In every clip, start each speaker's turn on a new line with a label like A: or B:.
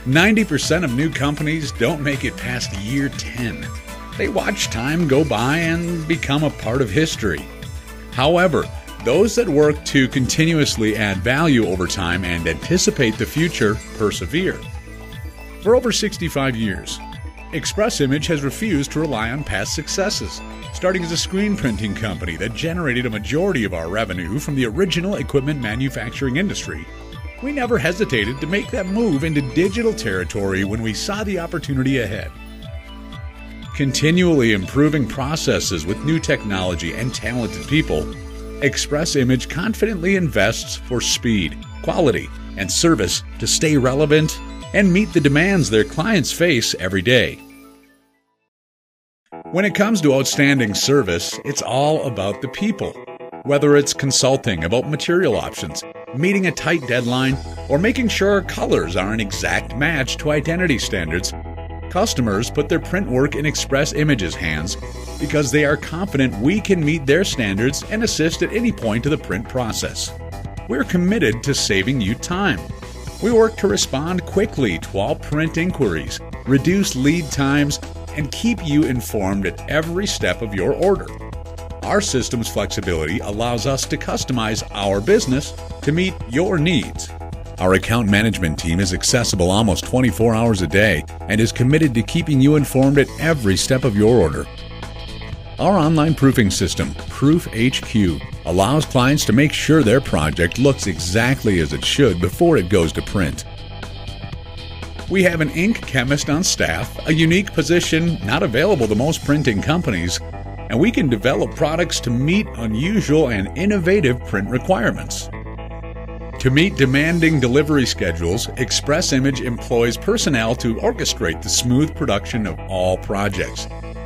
A: 90% of new companies don't make it past year 10. They watch time go by and become a part of history. However, those that work to continuously add value over time and anticipate the future persevere. For over 65 years, Express Image has refused to rely on past successes. Starting as a screen printing company that generated a majority of our revenue from the original equipment manufacturing industry, we never hesitated to make that move into digital territory when we saw the opportunity ahead. Continually improving processes with new technology and talented people, Express Image confidently invests for speed, quality, and service to stay relevant and meet the demands their clients face every day. When it comes to outstanding service, it's all about the people. Whether it's consulting about material options, meeting a tight deadline, or making sure colors are an exact match to identity standards, customers put their print work in Express Image's hands because they are confident we can meet their standards and assist at any point of the print process. We're committed to saving you time. We work to respond quickly to all print inquiries, reduce lead times, and keep you informed at every step of your order. Our system's flexibility allows us to customize our business to meet your needs. Our account management team is accessible almost 24 hours a day and is committed to keeping you informed at every step of your order. Our online proofing system, Proof HQ, allows clients to make sure their project looks exactly as it should before it goes to print. We have an ink chemist on staff, a unique position not available to most printing companies, and we can develop products to meet unusual and innovative print requirements. To meet demanding delivery schedules, Express Image employs personnel to orchestrate the smooth production of all projects.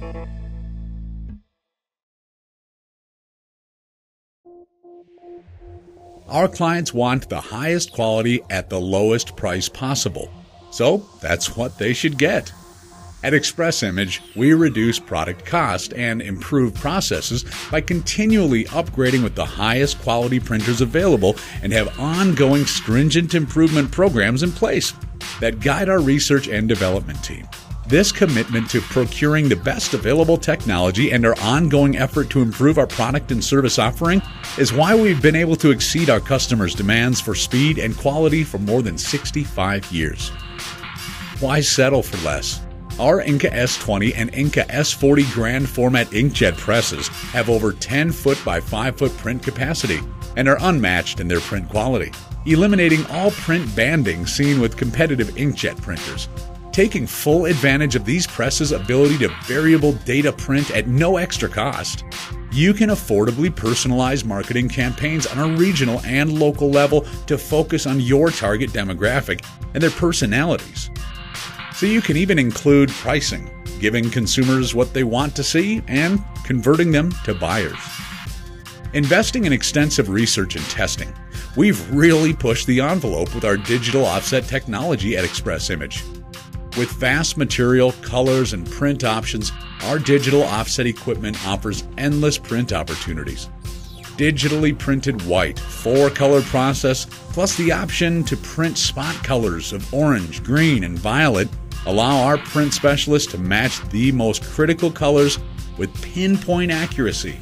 A: Our clients want the highest quality at the lowest price possible, so that's what they should get. At Express Image, we reduce product cost and improve processes by continually upgrading with the highest quality printers available and have ongoing stringent improvement programs in place that guide our research and development team. This commitment to procuring the best available technology and our ongoing effort to improve our product and service offering is why we've been able to exceed our customers' demands for speed and quality for more than 65 years. Why settle for less? Our Inca S20 and Inca S40 grand format inkjet presses have over 10-foot by 5-foot print capacity and are unmatched in their print quality, eliminating all print banding seen with competitive inkjet printers. Taking full advantage of these presses' ability to variable data print at no extra cost, you can affordably personalize marketing campaigns on a regional and local level to focus on your target demographic and their personalities. So you can even include pricing, giving consumers what they want to see and converting them to buyers. Investing in extensive research and testing, we've really pushed the envelope with our digital offset technology at Express Image. With vast material, colors, and print options, our digital offset equipment offers endless print opportunities. Digitally printed white, 4-color process, plus the option to print spot colors of orange, green, and violet allow our print specialists to match the most critical colors with pinpoint accuracy.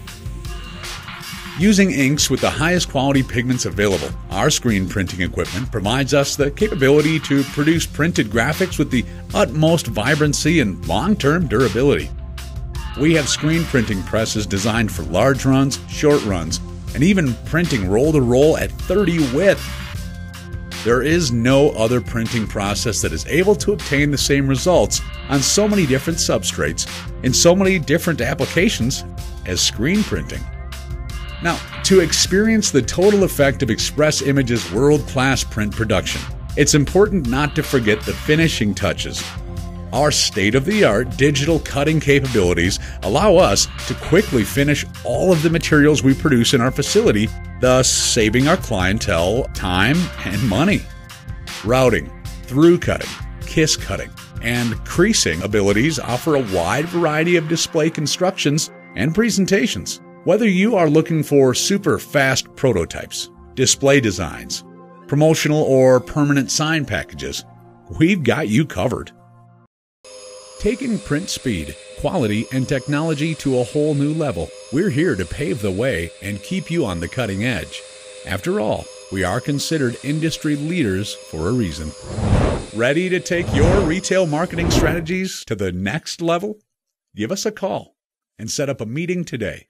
A: Using inks with the highest quality pigments available, our screen printing equipment provides us the capability to produce printed graphics with the utmost vibrancy and long-term durability. We have screen printing presses designed for large runs, short runs, and even printing roll-to-roll at 30 width. There is no other printing process that is able to obtain the same results on so many different substrates in so many different applications as screen printing. Now, to experience the total effect of Express Image's world-class print production, it's important not to forget the finishing touches. Our state-of-the-art digital cutting capabilities allow us to quickly finish all of the materials we produce in our facility, thus saving our clientele time and money. Routing, through cutting, kiss cutting, and creasing abilities offer a wide variety of display constructions and presentations. Whether you are looking for super fast prototypes, display designs, promotional or permanent sign packages, we've got you covered. Taking print speed, quality, and technology to a whole new level, we're here to pave the way and keep you on the cutting edge. After all, we are considered industry leaders for a reason. Ready to take your retail marketing strategies to the next level? Give us a call and set up a meeting today.